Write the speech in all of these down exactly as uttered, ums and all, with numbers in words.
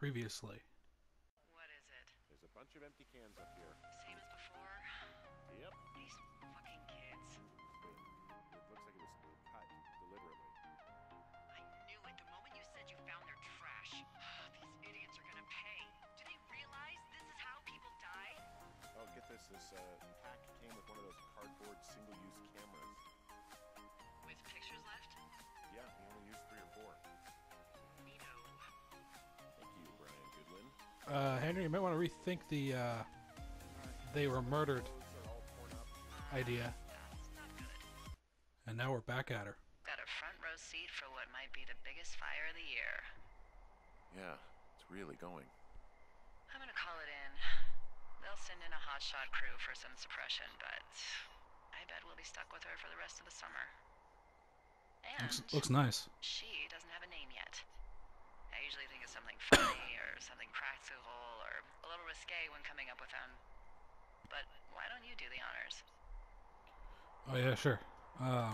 previously. What is it? There's a bunch of empty cans up here. Same as before? Yep. These fucking kids. Wait, it looks like it was cut deliberately. I knew it the moment you said you found their trash. These idiots are gonna pay. Do they realize this is how people die? Oh, get this. This uh, pack came with one of those cardboard single-use cameras. With pictures left? Yeah, he only used three or four. Neato. Thank you, Brian Goodwin. Uh, Henry, you might want to rethink the uh, they were murdered Clothes are all torn up. idea. That's not good. And now we're back at her. Got a front row seat for what might be the biggest fire of the year. Yeah, it's really going. I'm gonna call it in. They'll send in a hotshot crew for some suppression, but I bet we'll be stuck with her for the rest of the summer. And Looks, looks nice. she doesn't have a name yet. I usually think of something funny or something practical or a little risque when coming up with them. But why don't you do the honors? Oh yeah, sure. Uh,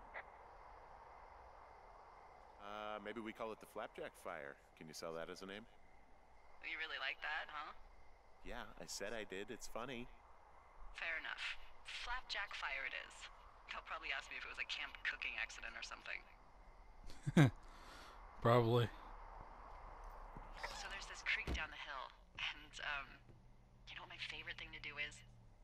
Uh, maybe we call it the Flapjack Fire. Can you sell that as a name? You really like that, huh? Yeah, I said I did. It's funny. Fair enough. Flapjack fire it is. They'll probably ask me if it was a camp cooking accident or something. probably. So there's this creek down the hill, and, um, you know what my favorite thing to do is?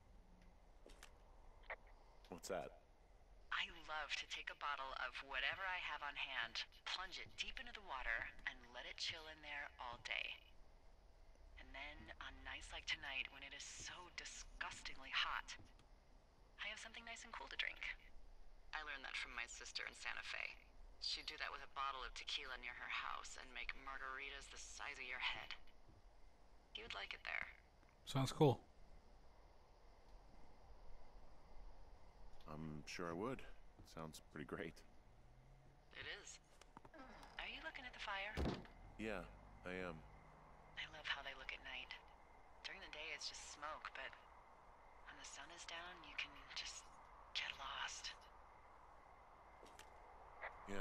What's that? I love to take a bottle of whatever I have on hand, plunge it deep into the water, and let it chill in there all day. And then, on nights like tonight, when it is so disgustingly hot, I have something nice and cool to drink. I learned that from my sister in Santa Fe. She'd do that with a bottle of tequila near her house and make margaritas the size of your head. You'd like it there. Sounds cool. I'm sure I would. Sounds pretty great. It is. Are you looking at the fire? Yeah, I am. I love how they look at night. During the day, it's just smoke, but when the sun is down, you can just get lost. Yeah.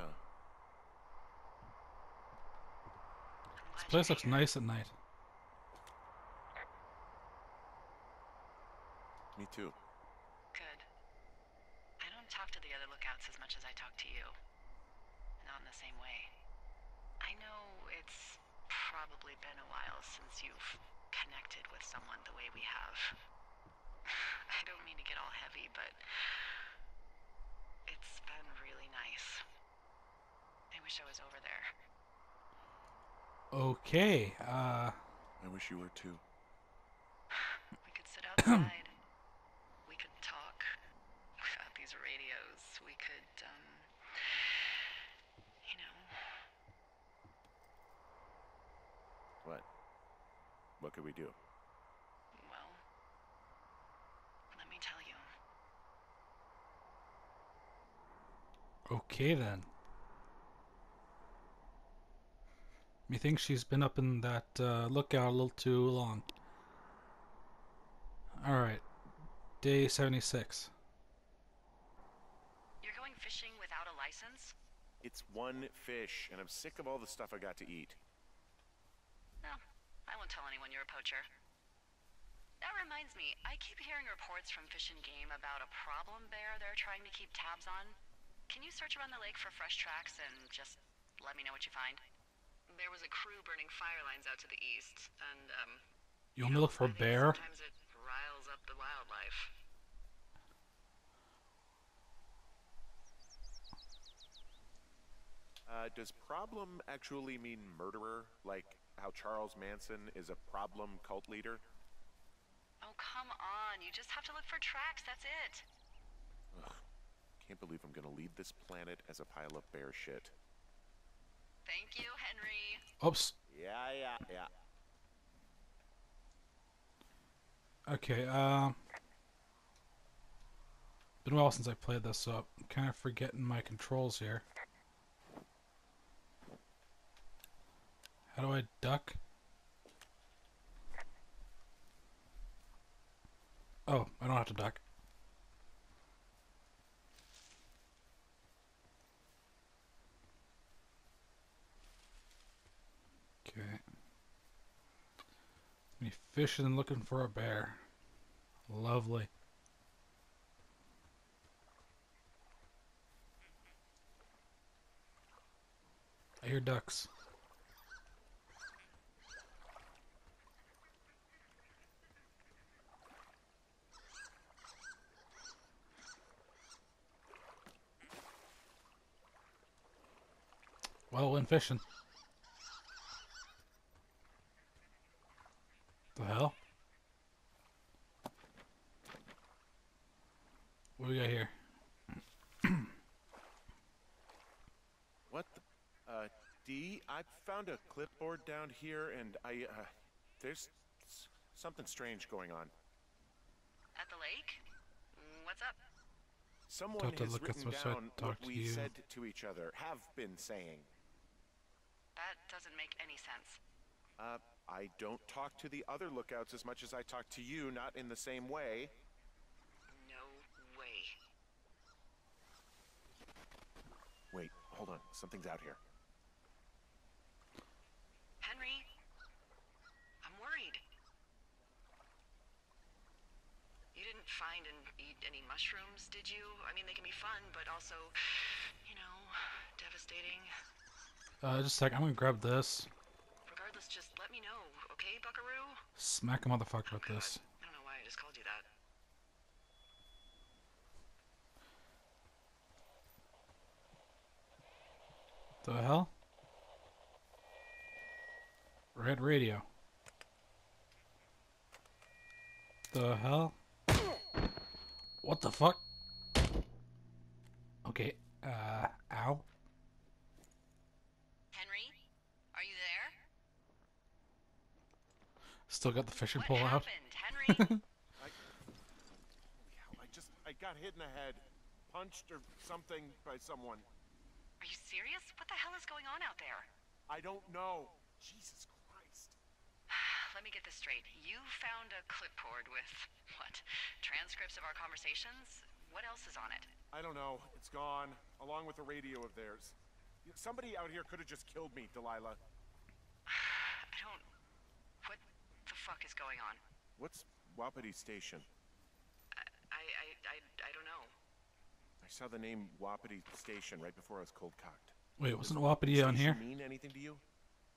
I'm This glad place you're looks here. nice at night. Me too. Good. I don't talk to the other lookouts as much as I talk to you. Not in the same way. I know it's probably been a while since you've connected with someone the way we have. I don't mean to get all heavy, but it's been really nice. I wish I was over there. Okay. Uh, I wish you were too. We could sit outside. We could talk without these radios. We could, um, you know, What? What could we do? well, let me tell you. okay then. Methinks she's been up in that uh, lookout a little too long. Alright. Day seventy-six. You're going fishing without a license? It's one fish, and I'm sick of all the stuff I got to eat. No, I won't tell anyone you're a poacher. That reminds me, I keep hearing reports from Fish and Game about a problem bear they're trying to keep tabs on. Can you search around the lake for fresh tracks and just let me know what you find? There was a crew burning fire lines out to the east, and, um... You want me to look for a I think bear? sometimes it riles up the wildlife. Uh, does problem actually mean murderer? Like how Charles Manson is a problem cult leader? Oh, come on. You just have to look for tracks, that's it. Ugh. Can't believe I'm gonna leave this planet as a pile of bear shit. Thank you, Henry. Oops. Yeah, yeah, yeah. Okay, uh... been a while since I played this, so I'm kind of forgetting my controls here. How do I duck? Oh, I don't have to duck. Okay. Me fishing and looking for a bear. Lovely. I hear ducks. Well, went fishing. The hell? What do we got here? What the? Uh, D, I found a clipboard down here, and I, uh, there's s- something strange going on. At the lake? What's up? Someone Talk to has Lucas, written what's that? down Talk what to we you. said to each other, have been saying. That doesn't make any sense. Uh, I don't talk to the other lookouts as much as I talk to you, not in the same way. No way. Wait, hold on. Something's out here. Henry? I'm worried. You didn't find and eat any mushrooms, did you? I mean, they can be fun, but also, you know, devastating. Uh, just a sec. I'm gonna grab this. Regardless, just let me know, okay, buckaroo? Smack a motherfucker with God, this. I don't know why I just called you that. The hell? Red radio. The hell? What the fuck? Okay. Uh, ow. Henry? Are you there? Still got the fishing What pole out. happened, Henry? I, I just, I got hit in the head, punched or something by someone. Are you serious? What the hell is going on out there? I don't know. Jesus Christ. Let me get this straight. You found a clipboard with, what, transcripts of our conversations? What else is on it? I don't know. It's gone, along with the radio of theirs. Somebody out here could have just killed me, Delilah. I don't... What the fuck is going on? What's Wapiti Station? I, I, I, I don't know. I saw the name Wapiti Station right before I was cold-cocked. Wait, wasn't Wapiti on here? Does it mean anything to you?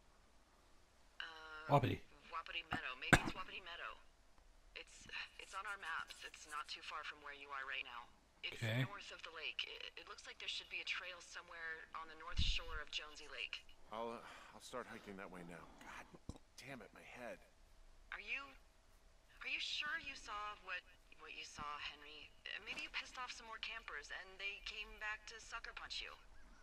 Uh, Wapiti. Wapiti Meadow. Maybe it's Wapiti Meadow. It's it's on our maps. It's not too far from where you are right now. It's Okay. north of the lake. It, it looks like there should be a trail somewhere on the north shore of Jonesy Lake. I'll, uh, I'll start hiking that way now. God damn it, my head. Are you... Are you sure you saw what... what you saw, Henry? Uh, Maybe you pissed off some more campers and they came back to sucker punch you.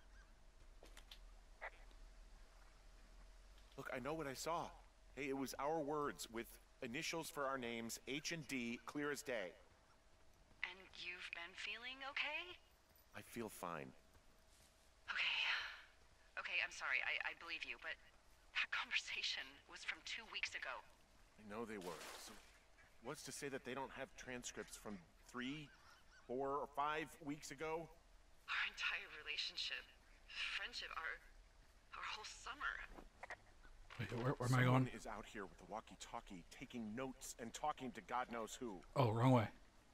Look, I know what I saw. Hey, it was our words with initials for our names, H and D, clear as day. And you've been feeling okay? I feel fine. Okay. Okay, I'm sorry. I, I believe you, but that conversation was from two weeks ago. I know they were. So what's to say that they don't have transcripts from three, four, or five weeks ago? Our entire relationship, friendship, our our whole summer. Wait, where, where am I Someone going? is out here with the walkie-talkie, taking notes and talking to God knows who. Oh, wrong way.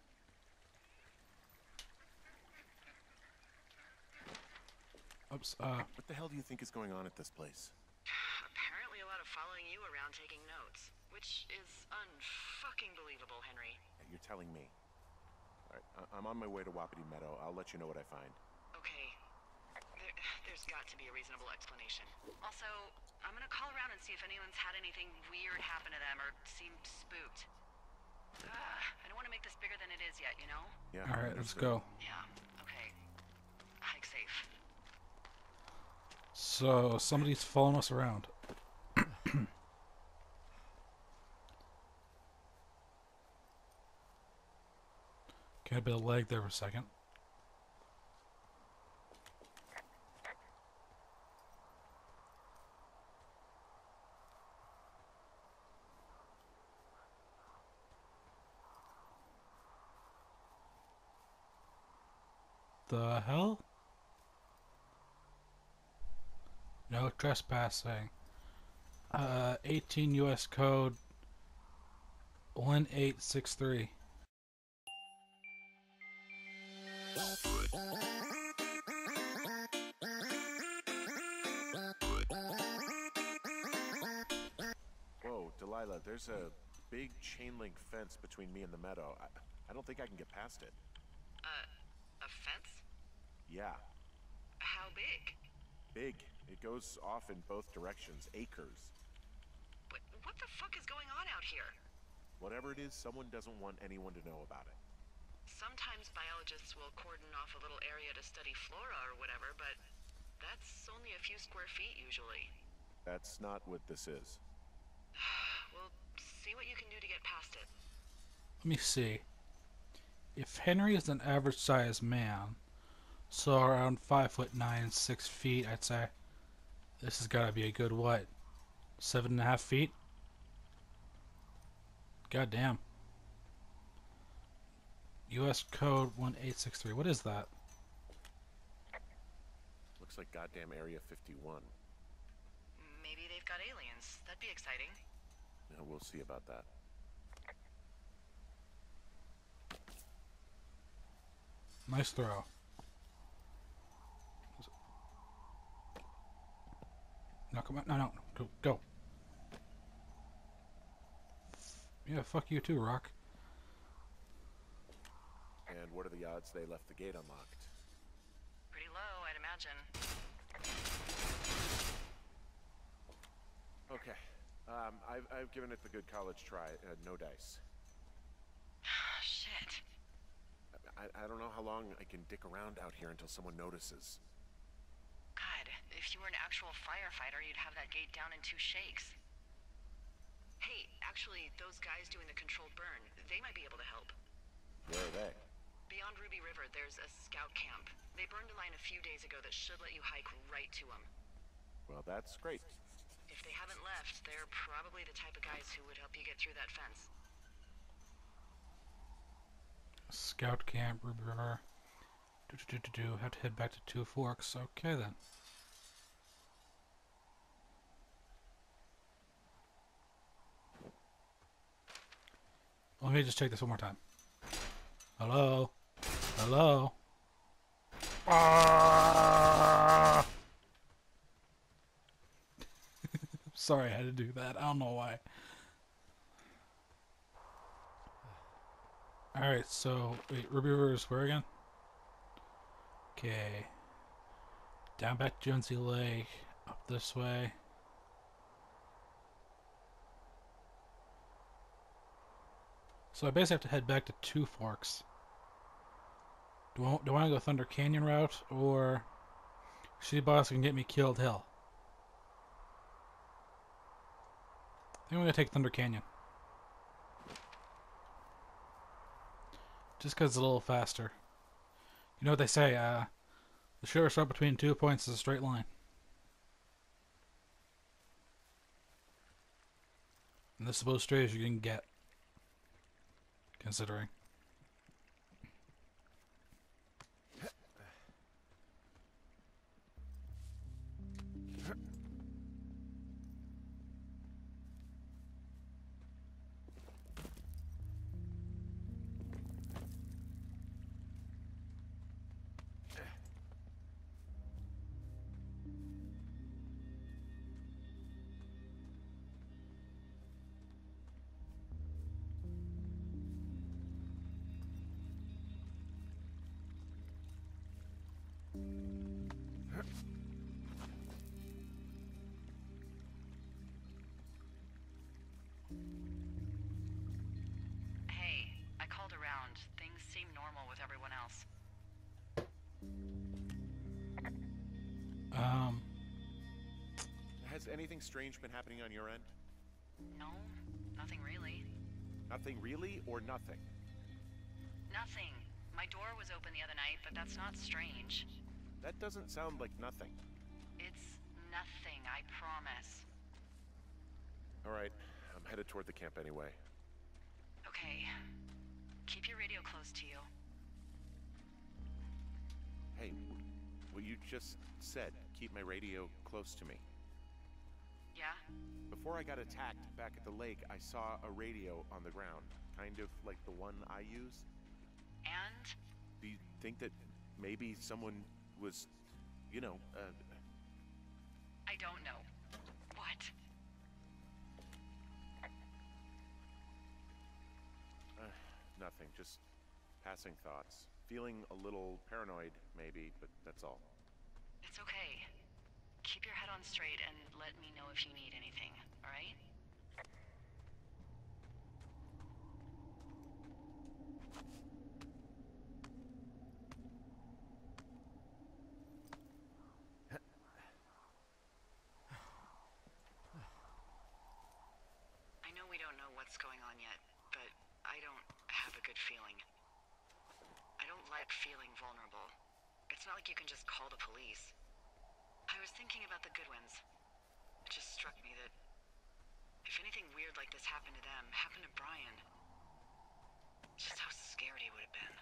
Oops, uh, What the hell do you think is going on at this place? Apparently a lot of following you around taking notes, which is unfucking believable, Henry. Yeah, you're telling me. All right, I- I'm on my way to Wapiti Meadow. I'll let you know what I find. Okay. There, there's got to be a reasonable explanation. Also, I'm gonna call around and see if anyone's had anything weird happen to them or seemed spooked. Ugh, I don't want to make this bigger than it is yet, you know? Yeah. alright, let's understood. go. Yeah, okay. Hike safe. So, somebody's following us around. Got a bit of lag there for a second. The hell? No trespassing. Uh, eighteen U S code one eight six three. Whoa, Delilah, there's a big chain link fence between me and the meadow. I, I don't think I can get past it. Uh, a fence? Yeah, How big? big. It goes off in both directions, acres. What, what the fuck is going on out here? Whatever it is, someone doesn't want anyone to know about it. Sometimes biologists will cordon off a little area to study flora or whatever, but that's only a few square feet usually. That's not what this is. We'll see what you can do to get past it. Let me see. If Henry is an average sized man, so around five foot nine, six feet, I'd say this has got to be a good what, seven and a half feet? God damn. U S code one eight six three. What is that? Looks like goddamn Area fifty-one. Maybe they've got aliens. That'd be exciting. Yeah, we'll see about that. Nice throw. No, come on. No, no. Go. Go. Yeah, fuck you too, Rock. And what are the odds they left the gate unlocked? Pretty low, I'd imagine. Okay. Um, I've, I've given it the good college try. Uh, no dice. Shit. I, I don't know how long I can dick around out here until someone notices. God, if you were an actual firefighter, you'd have that gate down in two shakes. Hey, actually, those guys doing the controlled burn, they might be able to help. Where are they? Beyond Ruby River, there's a scout camp. They burned a line a few days ago that should let you hike right to them. Well, that's great. If they haven't left, they're probably the type of guys who would help you get through that fence. Scout camp, Ruby River. Do do do do do. Have to head back to Two Forks. Okay then. Let me just check this one more time. Hello? Hello? Ah! Sorry I had to do that. I don't know why. Alright, so, wait, Ruby River is where again? Okay. Down back to Jonesy Lake. Up this way. So I basically have to head back to Two Forks. Do I, do I want to go Thunder Canyon route, or Shitty Boss can get me killed hill? I think I'm going to take Thunder Canyon. Just because it's a little faster. You know what they say, uh, the shortest route between two points is a straight line. And this is about as straight as you can get. Considering. Hey, I called around. Things seem normal with everyone else. Um, Has anything strange been happening on your end? No, nothing really. Nothing really, or nothing? Nothing. My door was open the other night, but that's not strange. That doesn't sound like nothing. It's nothing, I promise. All right, I'm headed toward the camp anyway. Okay. Keep your radio close to you. Hey, what you just said, keep my radio close to me. Yeah? Before I got attacked back at the lake, I saw a radio on the ground, kind of like the one I use. And? Do you think that maybe someone was, you know, uh... I don't know. What? Uh, nothing, just passing thoughts. Feeling a little paranoid, maybe, but that's all. It's okay. Keep your head on straight and let me know if you need anything, alright? I know we don't know what's going on yet, but I don't have a good feeling. I don't like feeling vulnerable. It's not like you can just call the police. I was thinking about the Goodwins. It just struck me that if anything weird like this happened to them, happened to Brian, just how scared he would have been.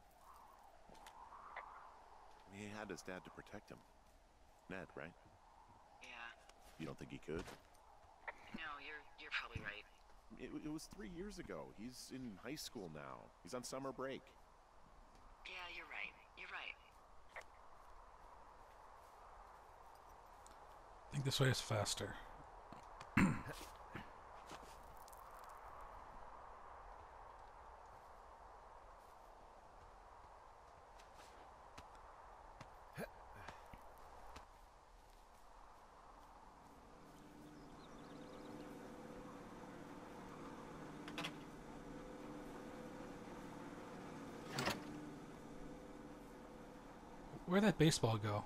He had his dad to protect him. Ned, right? Yeah. You don't think he could? No, you're you're probably right. It, it was three years ago. He's in high school now. He's on summer break. Yeah, you're right. You're right. I think this way is faster. Where'd that baseball go?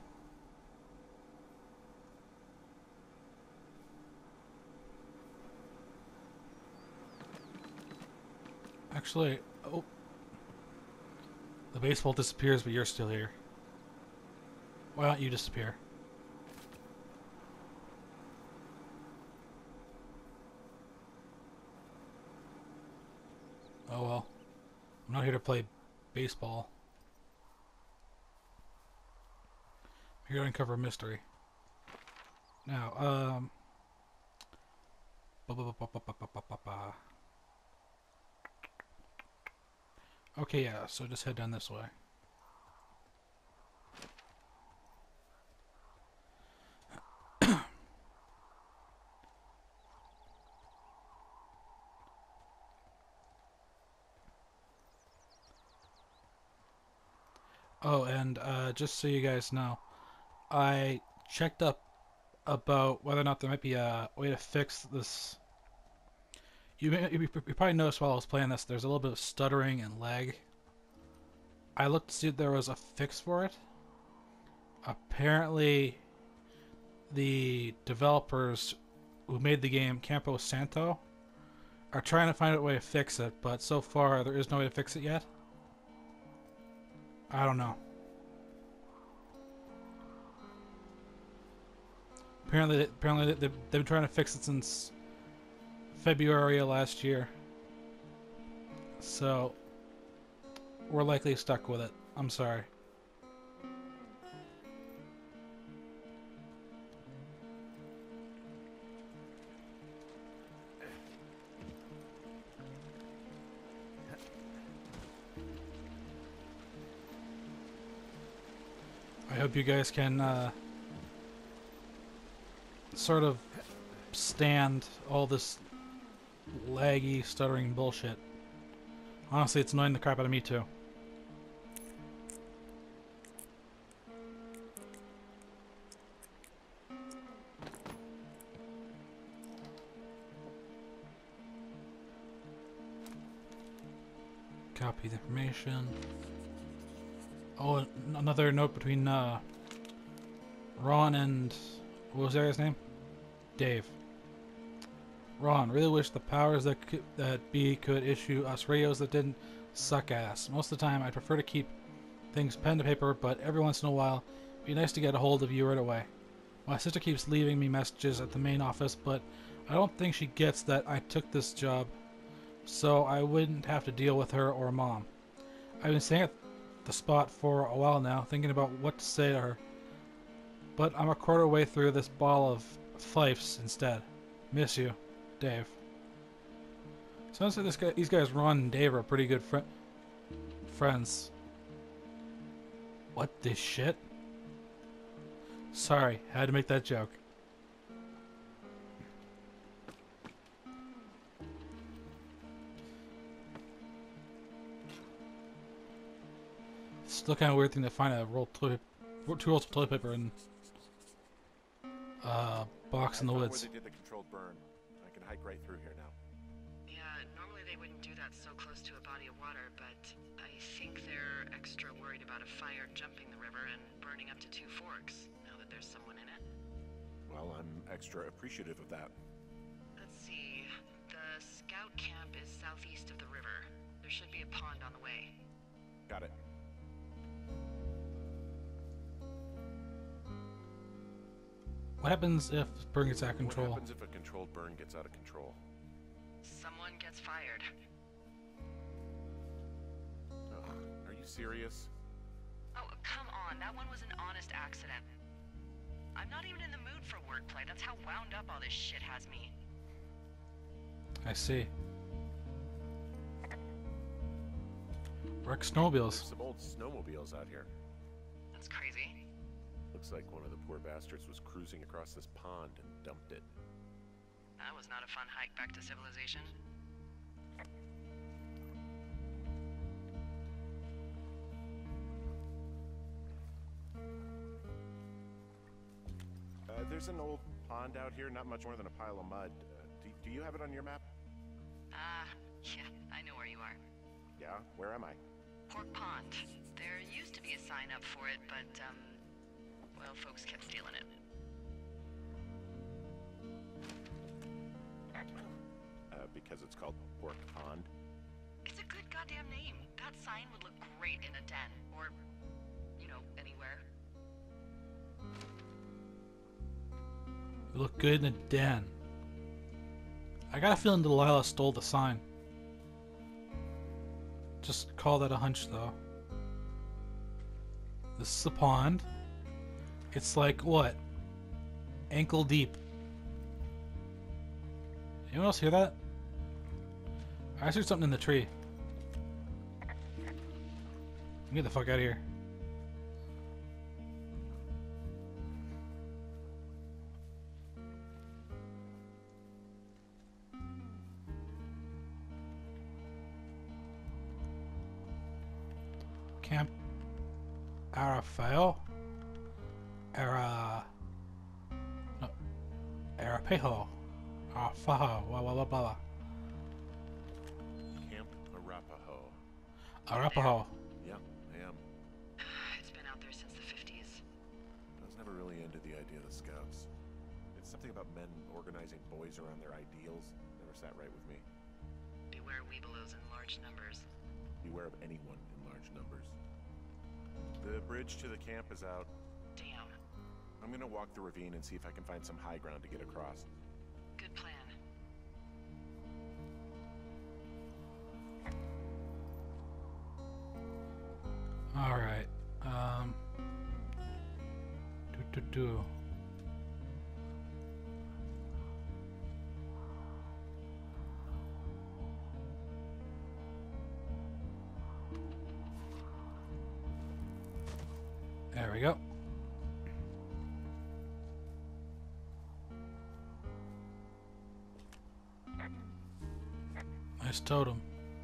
Actually, oh. The baseball disappears, but you're still here. Why don't you disappear? Oh well. I'm not here to play baseball. I'm here to uncover a mystery. Now, um... ba -ba -ba -ba -ba -ba -ba -ba -ba. Okay, yeah, so just head down this way. Oh, and uh, just so you guys know, I checked up about whether or not there might be a way to fix this. You, may, you probably noticed while I was playing this, there's a little bit of stuttering and lag. I looked to see if there was a fix for it. Apparently, the developers who made the game, Campo Santo, are trying to find a way to fix it, but so far there is no way to fix it yet. I don't know. Apparently, apparently they've, they've been trying to fix it since February of last year. So, we're likely stuck with it. I'm sorry. I hope you guys can uh, sort of stand all this laggy, stuttering bullshit. Honestly, it's annoying the crap out of me too. Copy the information. Oh, another note between uh, Ron and... what was that guy's name? Dave. Ron, really wish the powers that could, that be could issue us radios that didn't suck ass. Most of the time, I prefer to keep things pen to paper, but every once in a while, it'd be nice to get a hold of you right away. My sister keeps leaving me messages at the main office, but I don't think she gets that I took this job, so I wouldn't have to deal with her or Mom. I've been staying at the spot for a while now, thinking about what to say to her, but I'm a quarter way through this ball of fifes instead. Miss you, Dave. Sounds like this guy, these guys, Ron and Dave, are pretty good fri friends. What the shit? Sorry, had to make that joke. Still kind of weird thing to find a roll toilet, two rolls of toilet paper in uh box in the I found woods. Where they did the controlled burn. I can hike right through here now. Yeah, normally they wouldn't do that so close to a body of water, but I think they're extra worried about a fire jumping the river and burning up to two forks, now that there's someone in it. Well, I'm extra appreciative of that. Let's see. The scout camp is southeast of the river. There should be a pond on the way. Got it. What happens if burn gets out of control? What happens if a controlled burn gets out of control? Someone gets fired. Ugh, are you serious? Oh, come on. That one was an honest accident. I'm not even in the mood for wordplay. That's how wound up all this shit has me. I see. Wreck There's snowmobiles. some old snowmobiles out here. That's crazy. Looks like one of the poor bastards was cruising across this pond and dumped it. That was not a fun hike back to civilization. Uh, there's an old pond out here, not much more than a pile of mud. Uh, do, do you have it on your map? Ah, yeah, I know where you are. Yeah, where am I? Pork Pond. There used to be a sign up for it, but, um, well, folks kept stealing it. Uh, because it's called Pork Pond. It's a good goddamn name. That sign would look great in a den, or, you know, anywhere. You look good in a den. I got a feeling Delilah stole the sign. Just call that a hunch, though. This is a pond. It's like, what? Ankle deep. Anyone else hear that? I see something in the tree. Get the fuck out of here. Camp Arafael? Ara... No. Arapaho. Arafaho. Blah, blah, blah, blah. Camp Arapaho. Arapaho. Yeah, I am. It's been out there since the fifties. I was never really into the idea of the scouts. It's something about men organizing boys around their ideals. Never sat right with me. Beware weebelows in large numbers. Beware of anyone in large numbers. The bridge to the camp is out. Damn. I'm gonna walk the ravine and see if I can find some high ground to get across. Good plan. Alright. Um. Do, do, do. There we go. Nice totem.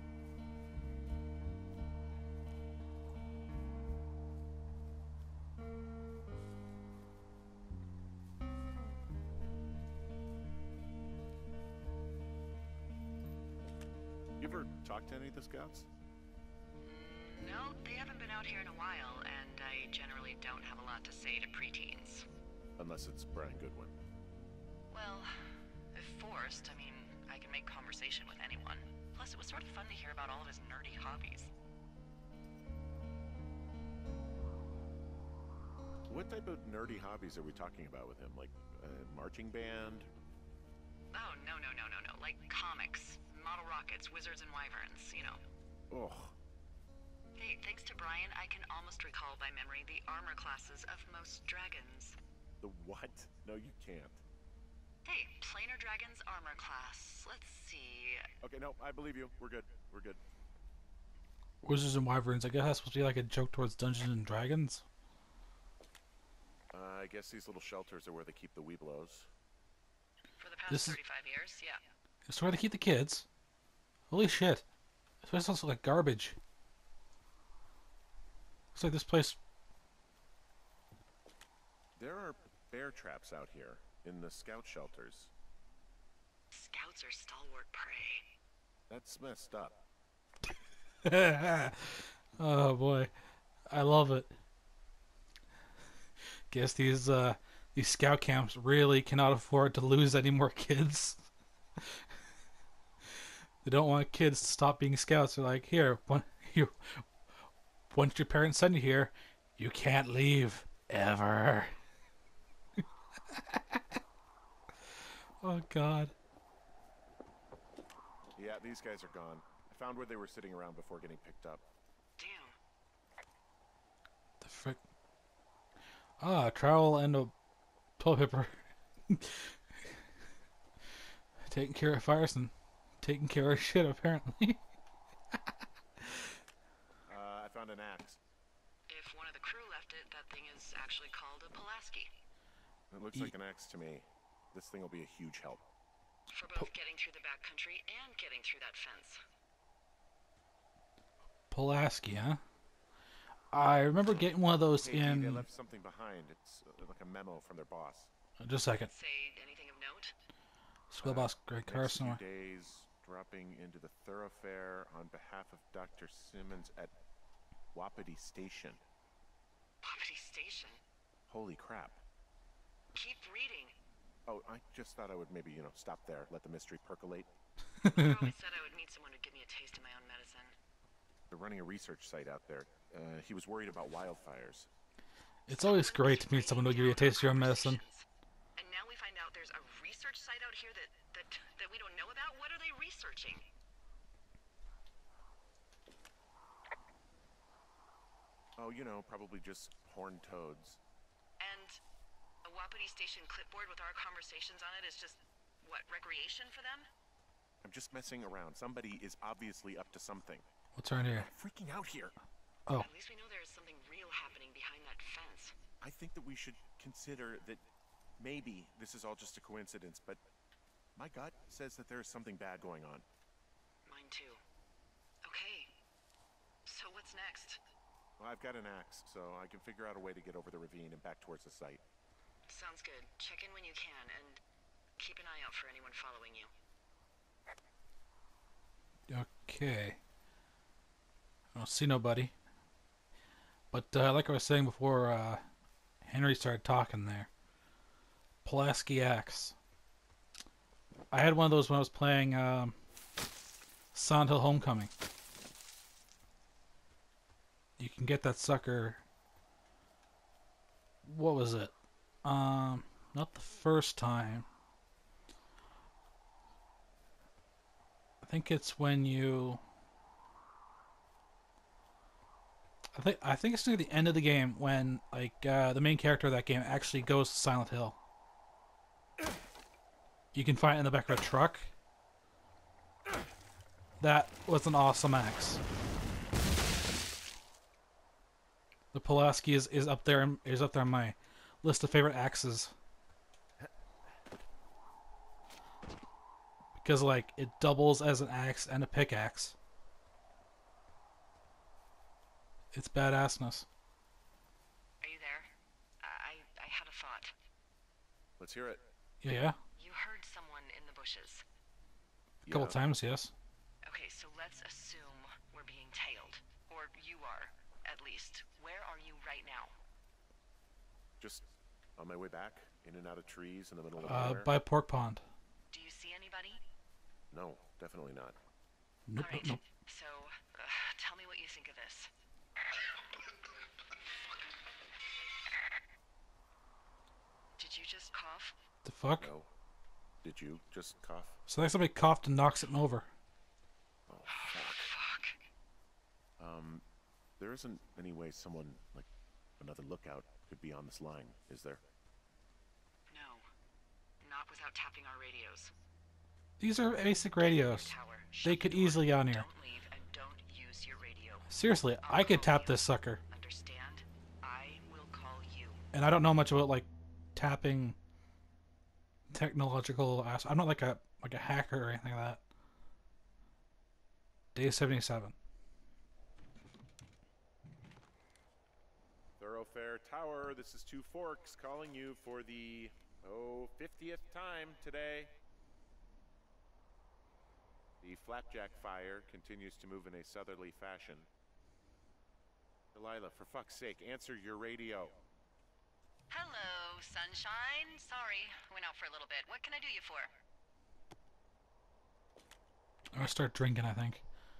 You ever talk to any of the scouts? No, they haven't been out here in a while, and I generally don't have a lot to say to preteens. Unless it's Brian Goodwin. Well, if forced, I mean, I can make conversation with anyone. Plus, it was sort of fun to hear about all of his nerdy hobbies. What type of nerdy hobbies are we talking about with him? Like, uh, marching band? Oh, no, no, no, no, no. Like comics, model rockets, wizards and wyverns, you know. Ugh. Hey, thanks to Brian, I can almost recall by memory the armor classes of most dragons. The what? No, you can't. Hey, planar dragon's armor class. Let's see. Okay, no, I believe you. We're good. We're good. Wizards and Wyverns. I guess that's supposed to be like a joke towards Dungeons and Dragons. Uh, I guess these little shelters are where they keep the Weeblos. For the past This is- thirty-five years, yeah. It's where they keep the kids. Holy shit. This place looks like garbage. Looks like this place... There are bear traps out here in the scout shelters. Scouts are stalwart prey. That's messed up. Oh boy. I love it. Guess these uh these scout camps really cannot afford to lose any more kids. They don't want kids to stop being scouts. They're like, here, one, you, once your parents send you here, you can't leave ever. Oh God. Yeah, these guys are gone. I found where they were sitting around before getting picked up. Damn. The frick. Ah, trowel and a toilet paper. Taking care of fires and taking care of shit, apparently. Uh, I found an axe. If one of the crew left it, that thing is actually called a Pulaski. It looks like an axe to me. This thing will be a huge help. For both getting through the backcountry and getting through that fence. Pulaski, huh? I remember getting one of those Hey, Dee, they in... left something behind. It's uh, like a memo from their boss. Just a second. Say anything of note? School Uh, boss Greg Next few Carson. days, dropping into the thoroughfare on behalf of Doctor Simmons at Wapiti Station. Wapiti Station. Holy crap. Keep reading. Oh, I just thought I would maybe, you know, stop there, let the mystery percolate. I always said I would meet someone who'd give me a taste of my own medicine. They're running a research site out there. Uh, he was worried about wildfires. It's always great to meet someone who'll give you a taste of your own medicine. And now we find out there's a research site out here that, that, that we don't know about? What are they researching? Oh, you know, probably just horned toads. And a Wapiti Station clipboard with our conversations on it is just, what, recreation for them? I'm just messing around. Somebody is obviously up to something. What's around here? I'm freaking out here. Oh. At least we know there is something real happening behind that fence. I think that we should consider that maybe this is all just a coincidence, but my gut says that there is something bad going on. Mine too. Okay. So what's next? Well, I've got an axe, so I can figure out a way to get over the ravine and back towards the site. Sounds good. Check in when you can, and keep an eye out for anyone following you. Okay. I don't see nobody. But uh, like I was saying before uh, Henry started talking there. Pulaski axe. I had one of those when I was playing um, Silent Hill Homecoming. You can get that sucker... What was it? Um, not the first time. I think it's when you... I think I think it's near the end of the game when like uh, the main character of that game actually goes to Silent Hill. You can find it in the back of a truck. That was an awesome axe. The Pulaski is, is up there is up there on my list of favorite axes. Because like it doubles as an axe and a pickaxe. It's badassness. Are you there? I, I had a thought. Let's hear it. Yeah, yeah. You heard someone in the bushes. A couple Yeah. times, yes. Okay, so let's assume we're being tailed. Or you are, at least. Where are you right now? Just on my way back, in and out of trees in the middle of Uh, nowhere. by Pork Pond. Do you see anybody? No, definitely not. Nope, Alright, nope, nope. so uh, tell me what you think of this. Did you just cough? The fuck? No. Did you just cough? So like somebody coughed and knocks it over. Oh, fuck. Fuck. Um, there isn't any way someone, like, another lookout could be on this line, is there? No. Not without without tapping our radios. These are basic radios. Tower, They shut could the door, easily get on here. Don't leave and don't use your radio. Seriously, I'll I could call tap you. this sucker. Understand? I will call you. And I don't know much about like tapping technological as I'm not like a like a hacker or anything like that. Day seventy-seven. Thoroughfare Tower, this is Two Forks calling you for the, oh, fiftieth time today. The flapjack fire continues to move in a southerly fashion. Delilah, for fuck's sake, answer your radio. Hello, sunshine. Sorry, went out for a little bit. What can I do you for? I'm gonna start drinking, I think.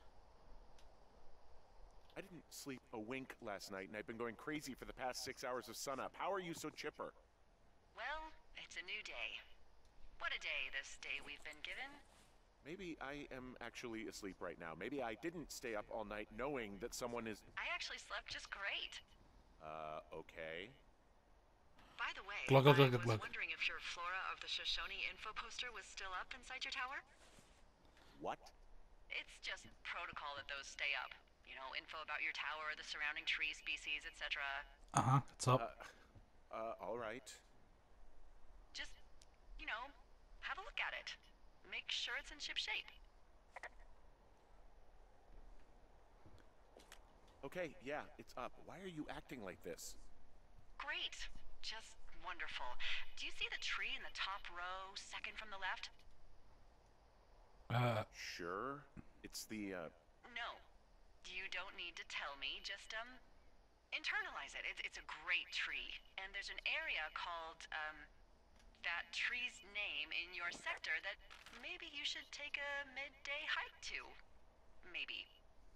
I didn't sleep a wink last night, and I've been going crazy for the past six hours of sunup. How are you so chipper? Well, it's a new day. What a day, this day we've been given. Maybe I am actually asleep right now. Maybe I didn't stay up all night knowing that someone is... I actually slept just great. Uh, okay. By the way, Glug, glug, glug, I was glug. wondering if your Flora of the Shoshone info poster was still up inside your tower? What? It's just protocol that those stay up. You know, info about your tower, the surrounding tree species, et cetera. Uh-huh, it's up. Uh, uh, all right. Just, you know, have a look at it. Make sure it's in ship shape. Okay, yeah, it's up. Why are you acting like this? Great. Just wonderful. Do you see the tree in the top row, second from the left? Uh, Sure. It's the, uh... No. You don't need to tell me. Just, um, internalize it. It's, it's a great tree. And there's an area called, um, that tree's name in your sector that maybe you should take a midday hike to. Maybe.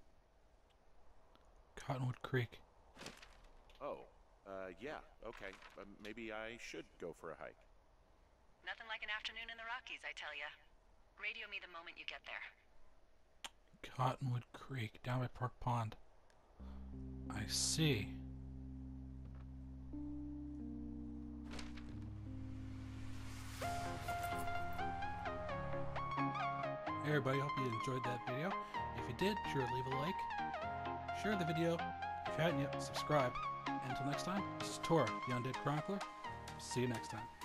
Cottonwood Creek. Oh, uh, yeah, okay. Uh, maybe I should go for a hike. Nothing like an afternoon in the Rockies, I tell ya. Radio me the moment you get there. Cottonwood Creek, down by Park Pond. I see. Hey everybody, hope you enjoyed that video. If you did, sure leave a like. Share the video. If you hadn't yet, subscribe. Until next time, this is Tor, the Undead Chronicler. See you next time.